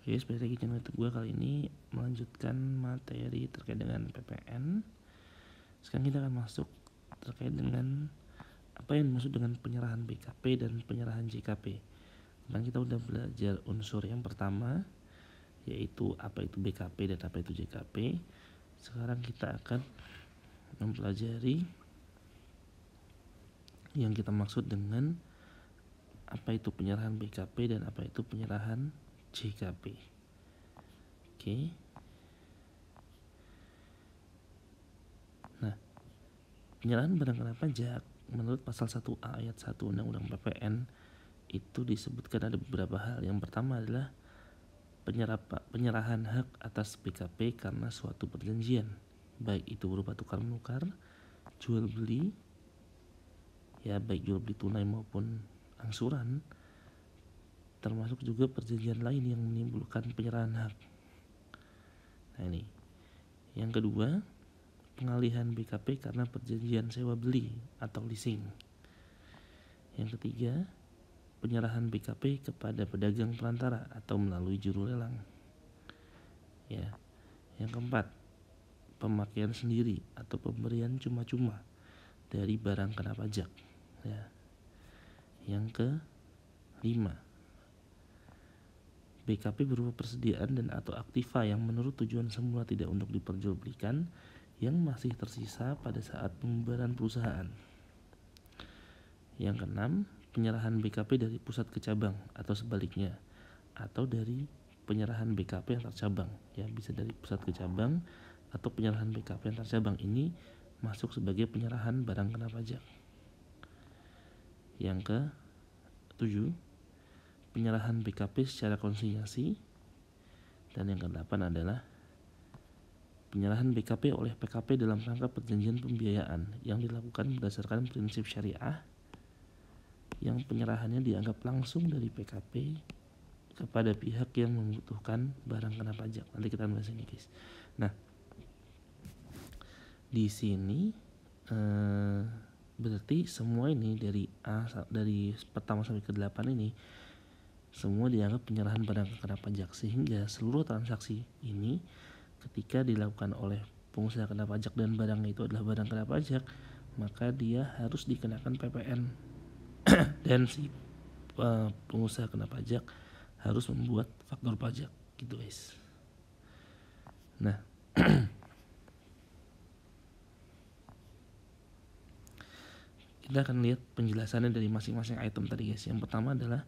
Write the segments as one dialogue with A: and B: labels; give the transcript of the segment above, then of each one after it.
A: Oke, seperti lagi channel YouTube gue kali ini melanjutkan materi terkait dengan PPN. Sekarang kita akan masuk terkait dengan apa yang dimaksud dengan penyerahan BKP dan penyerahan JKP. Kemarin kita udah belajar unsur yang pertama, yaitu apa itu BKP dan apa itu JKP. Sekarang kita akan mempelajari yang kita maksud dengan apa itu penyerahan BKP dan apa itu penyerahan JKP. Oke. Nah, penyerahan barang kena pajak menurut pasal 1A ayat 1 Undang-Undang PPN itu disebutkan ada beberapa hal. Yang pertama adalah penyerahan hak atas BKP karena suatu perjanjian, baik itu berupa tukar menukar, jual beli, ya baik jual beli tunai maupun angsuran, termasuk juga perjanjian lain yang menimbulkan penyerahan hak. Nah ini. Yang kedua, pengalihan BKP karena perjanjian sewa beli atau leasing. Yang ketiga, penyerahan BKP kepada pedagang perantara atau melalui juru lelang. Ya. Yang keempat, pemakaian sendiri atau pemberian cuma-cuma dari barang kena pajak. Ya. Yang kelima, BKP berupa persediaan dan atau aktiva yang menurut tujuan semula tidak untuk diperjualbelikan yang masih tersisa pada saat pembubaran perusahaan. Yang keenam, penyerahan BKP dari pusat ke cabang atau sebaliknya, atau dari penyerahan BKP antar cabang, ya bisa dari pusat ke cabang atau penyerahan BKP antar cabang. Ini masuk sebagai penyerahan barang kena pajak. Yang ke-7, penyerahan BKP secara konsinyasi. Dan yang ke-8 adalah penyerahan BKP oleh PKP dalam rangka perjanjian pembiayaan yang dilakukan berdasarkan prinsip syariah, yang penyerahannya dianggap langsung dari PKP kepada pihak yang membutuhkan barang kena pajak. Nanti kita bahas ini, guys. Nah, di sini berarti semua ini dari pertama sampai ke-8 ini semua dianggap penyerahan barang kena pajak, sehingga seluruh transaksi ini ketika dilakukan oleh pengusaha kena pajak dan barangnya itu adalah barang kena pajak, maka dia harus dikenakan PPN dan si pengusaha kena pajak harus membuat faktur pajak, gitu guys. Nah, kita akan lihat penjelasannya dari masing-masing item tadi, guys. Yang pertama adalah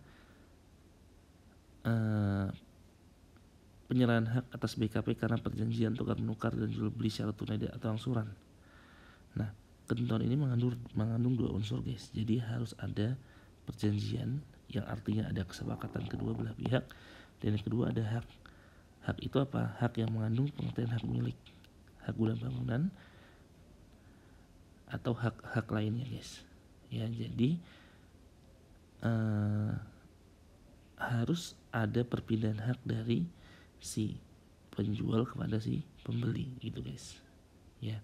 A: penyerahan hak atas BKP karena perjanjian tukar menukar dan jual beli secara tunai atau angsuran. Nah, ketentuan ini mengandung dua unsur, guys. Jadi harus ada perjanjian yang artinya ada kesepakatan kedua belah pihak, dan yang kedua ada hak. Hak itu apa? Hak yang mengandung pengertian hak milik, hak guna bangunan, atau hak-hak lainnya, guys. Ya, jadi harus ada perpindahan hak dari si penjual kepada si pembeli, gitu guys. Ya.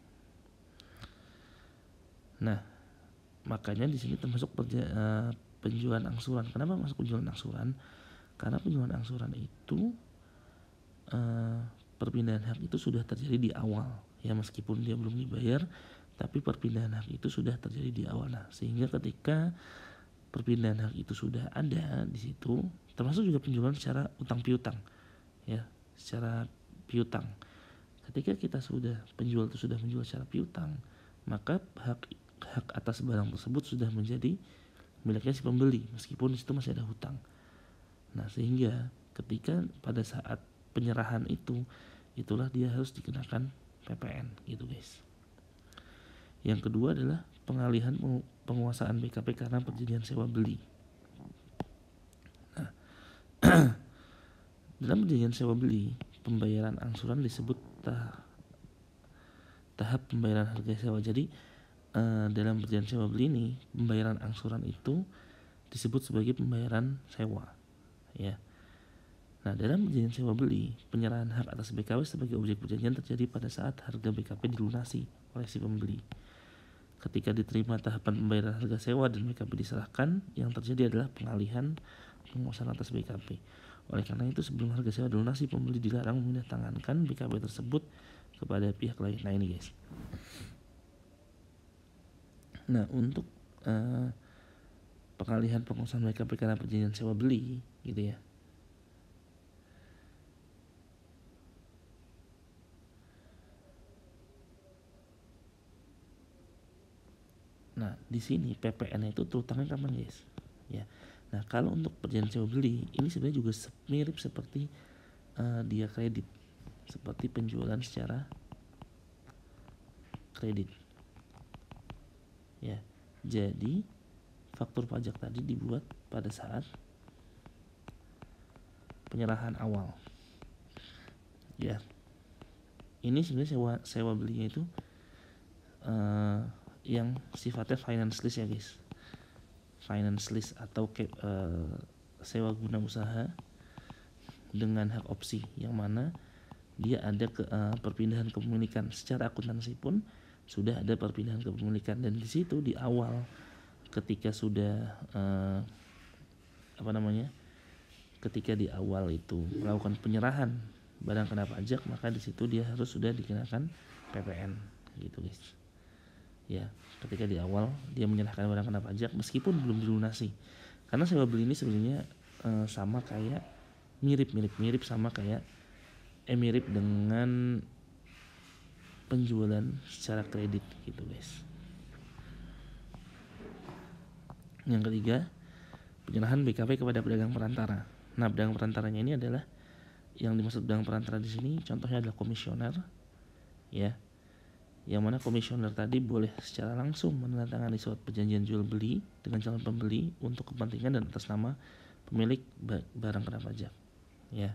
A: Nah, makanya di sini termasuk penjualan angsuran. Kenapa masuk penjualan angsuran? Karena penjualan angsuran itu perpindahan hak itu sudah terjadi di awal, ya meskipun dia belum dibayar, tapi perpindahan hak itu sudah terjadi di awal. Nah, sehingga ketika perpindahan hak itu sudah ada di situ, termasuk juga penjualan secara utang piutang, ya secara piutang. Ketika kita penjual itu sudah menjual secara piutang, maka hak atas barang tersebut sudah menjadi miliknya si pembeli, meskipun di situ masih ada hutang. Nah, sehingga ketika pada saat penyerahan itulah dia harus dikenakan PPN, gitu guys. Yang kedua adalah pengalihan penguasaan BKP karena perjanjian sewa beli. Nah, dalam perjanjian sewa beli, pembayaran angsuran disebut tahap pembayaran harga sewa. Jadi dalam perjanjian sewa beli ini, pembayaran angsuran itu disebut sebagai pembayaran sewa, ya. Nah, dalam perjanjian sewa beli, penyerahan hak atas BKP sebagai objek perjanjian terjadi pada saat harga BKP dilunasi oleh si pembeli. Ketika diterima tahapan pembayaran harga sewa dan BKP diserahkan, yang terjadi adalah pengalihan penguasaan atas BKP. Oleh karena itu sebelum harga sewa dilunasi, pembeli dilarang menandatangani BKP tersebut kepada pihak lain. Nah ini guys. Nah untuk pengalihan pengurusan BKP karena perjanjian sewa beli gitu ya. Nah di sini PPN itu terutama kapan guys? Ya. Nah kalau untuk perjanjian sewa beli ini sebenarnya juga mirip seperti dia kredit, seperti penjualan secara kredit. Ya. Jadi faktur pajak tadi dibuat pada saat penyerahan awal. Ya. Ini sebenarnya sewa belinya itu yang sifatnya finance lease ya guys. Finance lease atau sewa guna usaha dengan hak opsi, yang mana dia ada perpindahan kepemilikan. Secara akuntansi pun sudah ada perpindahan kepemilikan, dan di situ di awal ketika sudah ketika di awal itu melakukan penyerahan barang kena pajak, maka di situ dia harus sudah dikenakan PPN gitu guys. Ya, ketika di awal dia menyerahkan barang kena pajak meskipun belum dilunasi. Karena sewa beli ini sebenarnya sama kayak mirip sama kayak mirip dengan penjualan secara kredit gitu guys. Yang ketiga, penyerahan BKP kepada pedagang perantara. Nah, pedagang perantaranya ini adalah yang dimaksud pedagang perantara di sini contohnya adalah komisioner, ya. Yang mana komisioner tadi boleh secara langsung menandatangani surat perjanjian jual beli dengan calon pembeli untuk kepentingan dan atas nama pemilik barang kena pajak, ya.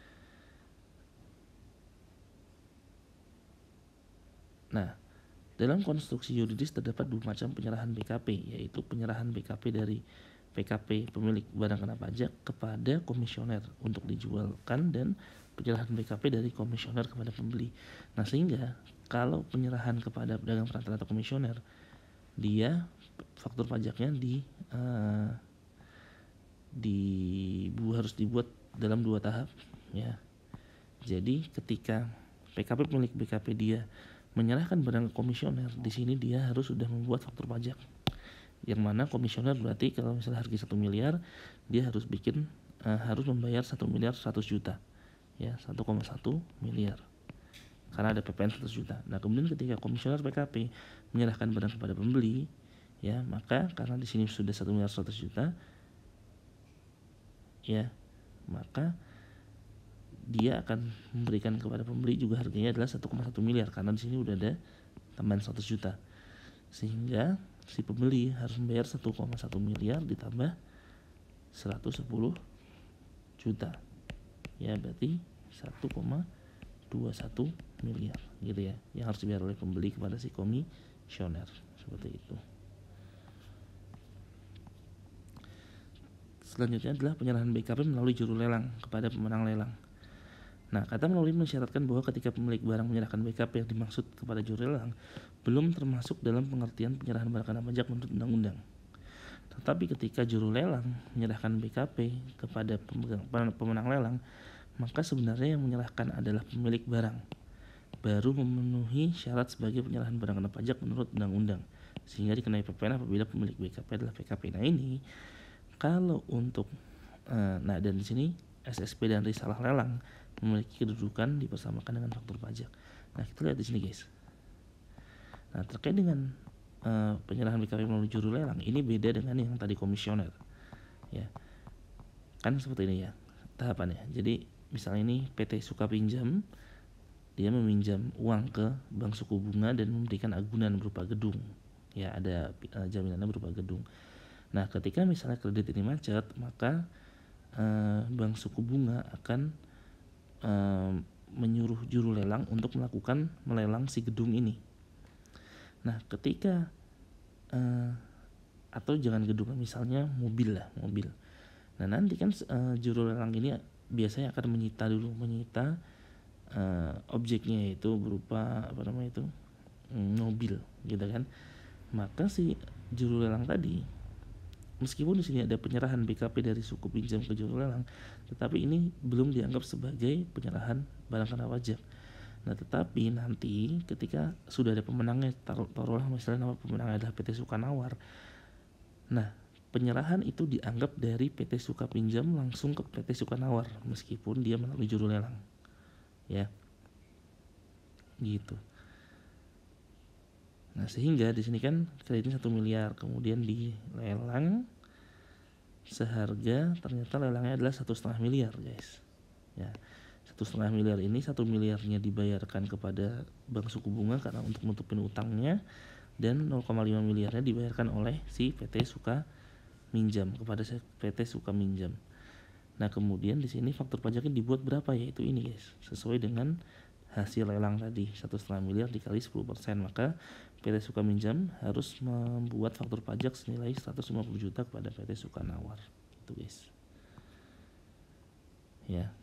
A: Nah, dalam konstruksi yuridis terdapat dua macam penyerahan BKP, yaitu penyerahan BKP dari PKP pemilik barang kena pajak kepada komisioner untuk dijualkan, dan penyerahan BKP dari komisioner kepada pembeli. Nah, sehingga kalau penyerahan kepada pedagang perantara atau komisioner, dia faktur pajaknya harus dibuat dalam 2 tahap, ya. Jadi ketika PKP pemilik BKP dia menyerahkan barang ke komisioner, di sini dia harus sudah membuat faktur pajak. Yang mana komisioner berarti kalau misalnya harga 1 miliar, dia harus harus membayar 1 miliar 100 juta, ya, 1,1 miliar karena ada PPN 100 juta. Nah, kemudian ketika komisioner PKP menyerahkan barang kepada pembeli, ya, maka karena di sini sudah 1 miliar 100 juta, ya, maka dia akan memberikan kepada pembeli juga harganya adalah 1,1 miliar karena di sini udah ada tambahan 100 juta. Sehingga si pembeli harus membayar 1,1 miliar ditambah 110 juta, ya, berarti 1,21 miliar gitu ya, yang harus dibayar oleh pembeli kepada si komisioner, seperti itu. Selanjutnya adalah penyerahan BKP melalui juru lelang kepada pemenang lelang. Nah, kata melalui mensyaratkan bahwa ketika pemilik barang menyerahkan BKP yang dimaksud kepada juru lelang belum termasuk dalam pengertian penyerahan barang kena pajak menurut undang-undang. Tetapi ketika juru lelang menyerahkan BKP kepada pemenang lelang, maka sebenarnya yang menyerahkan adalah pemilik barang, baru memenuhi syarat sebagai penyerahan barang kena pajak menurut undang-undang, sehingga dikenai PPN apabila pemilik BKP adalah PKP. Nah, ini kalau untuk dan di sini SSP dan risalah lelang memiliki kedudukan dipersamakan dengan faktur pajak. Nah, kita lihat di sini guys. Nah, terkait dengan penyerahan BKP melalui juru lelang, ini beda dengan yang tadi komisioner, ya. Kan seperti ini ya tahapannya. Jadi misalnya ini PT Suka Pinjam, dia meminjam uang ke Bank Suku Bunga dan memberikan agunan berupa gedung, ya, ada jaminannya berupa gedung. Nah, ketika misalnya kredit ini macet, maka Bank Suku Bunga akan menyuruh juru lelang untuk melelang si gedung ini. Nah, ketika atau jangan gedung, misalnya mobil. Nah, nanti kan juru lelang ini biasanya akan menyita objeknya, yaitu berupa mobil gitu kan. Maka si juru lelang tadi meskipun di sini ada penyerahan BKP dari suku pinjam ke juru lelang, tetapi ini belum dianggap sebagai penyerahan barang kena pajak. Nah, tetapi nanti ketika sudah ada pemenangnya, taruhlah misalnya nama pemenangnya adalah PT Sukanawar. Nah, penyerahan itu dianggap dari PT Suka Pinjam langsung ke PT Sukanawar meskipun dia melalui juru lelang. Ya. Gitu. Nah, sehingga di sini kan kreditnya 1 miliar, kemudian dilelang seharga, ternyata lelangnya adalah 1,5 miliar, guys. Ya, 1,5 miliar ini 1 miliarnya dibayarkan kepada bank suku bunga karena untuk nutupin utangnya, dan 0,5 miliarnya dibayarkan oleh si PT Suka Minjam kepada PT Suka Minjam. Nah, kemudian di sini faktur pajaknya dibuat berapa, yaitu ini, guys, sesuai dengan hasil lelang tadi 1,5 miliar dikali 10%, maka PT Suka Minjam harus membuat faktur pajak senilai 150 juta kepada PT Sukanawar. Itu, guys. Ya.